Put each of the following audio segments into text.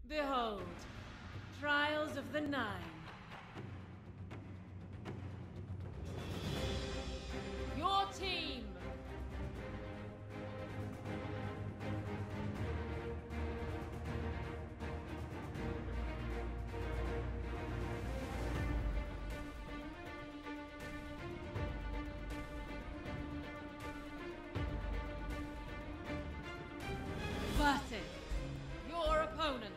Behold, Trials of the Nine. Your team! Versus your opponent.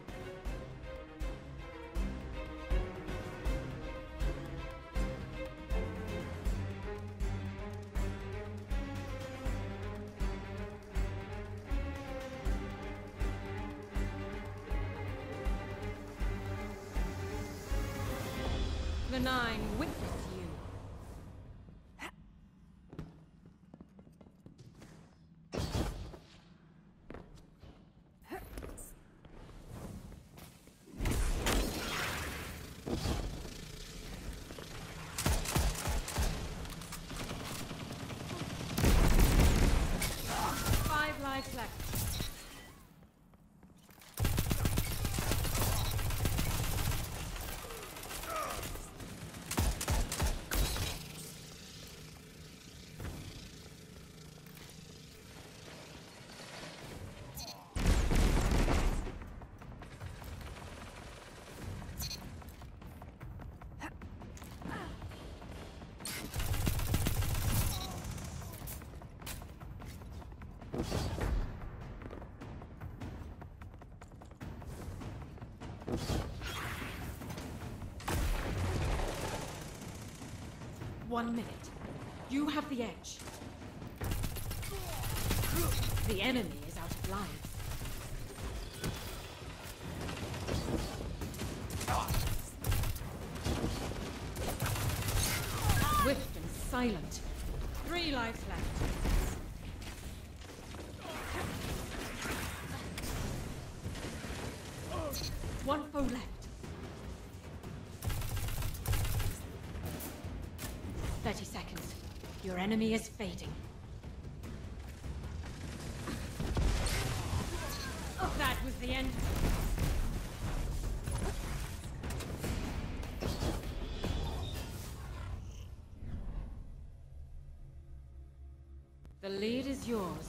The Nine witness you. 5 lives left. One minute. You have the edge. The enemy is out of lives. Swift and silent. 3 lives left. One foe left. 30 seconds. Your enemy is fading. Oh, that was the end. The lead is yours.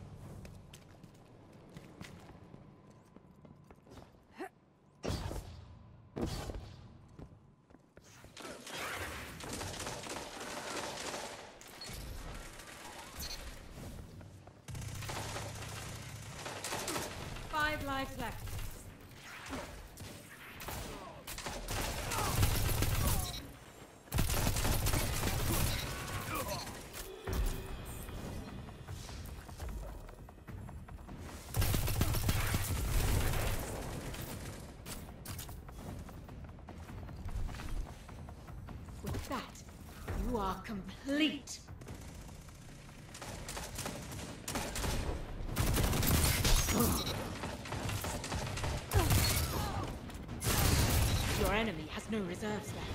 Five lives left. With that, you are complete. Your enemy has no reserves left.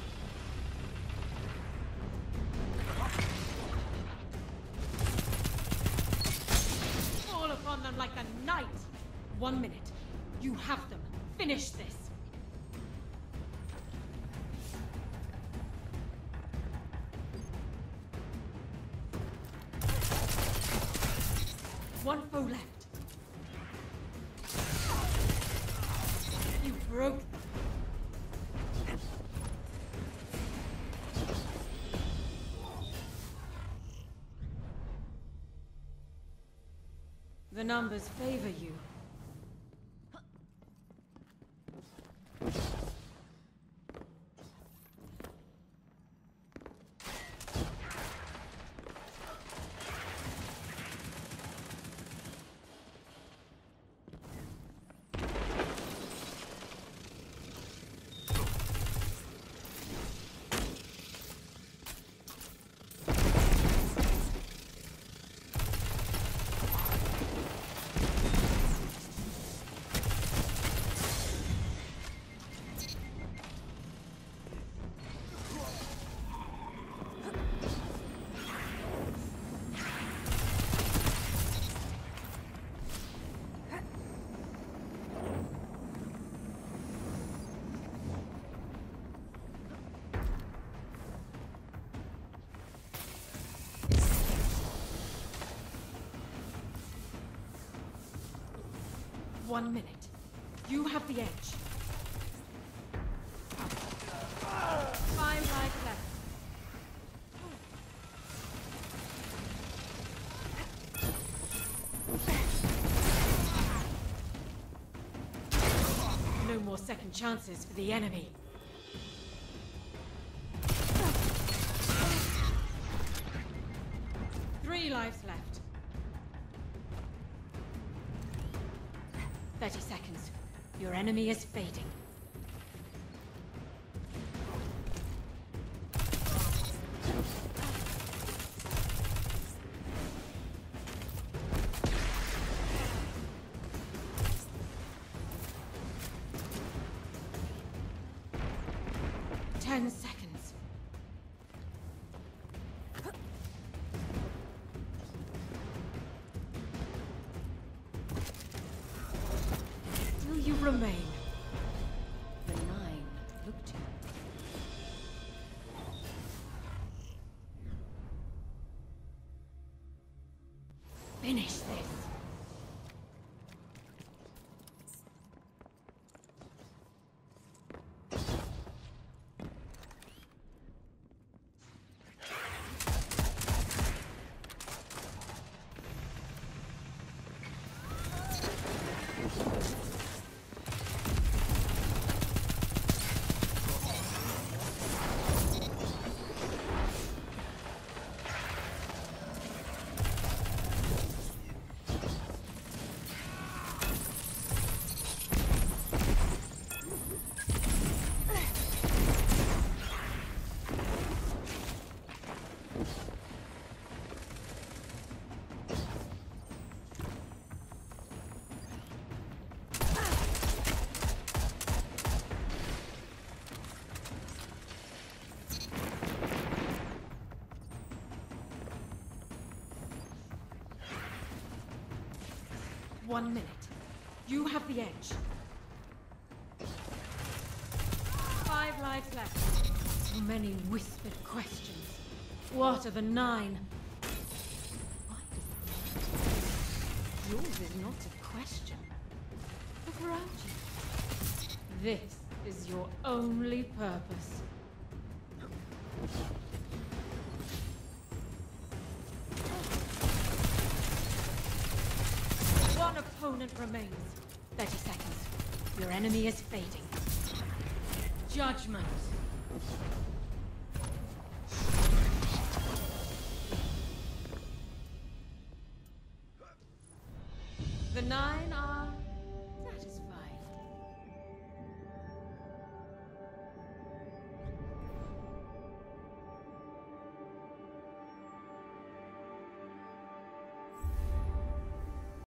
Fall upon them like a knight! 1 minute. You have them. Finish this. One foe left. You broke them. The numbers favor you. 1 minute. You have the edge. 5 lives left. No more second chances for the enemy. Three lives left. 30 seconds. Your enemy is fading. Ten seconds. Still you remain. The 9 look to you. Finish this. One minute. You have the edge. 5 lives left. So many whispered questions. What are the 9? Why does that matter? Yours is not a question. Look around you. This is your only purpose. One opponent remains. 30 seconds. Your enemy is fading. Judgment. The 9 are